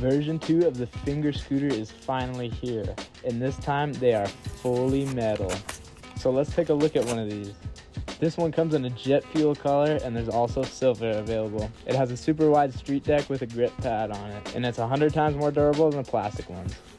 Version 2 of the Finger Scooter is finally here, and this time they are fully metal. So let's take a look at one of these. This one comes in a jet fuel color, and there's also silver available. It has a super wide street deck with a grip pad on it, and it's 100 times more durable than the plastic ones.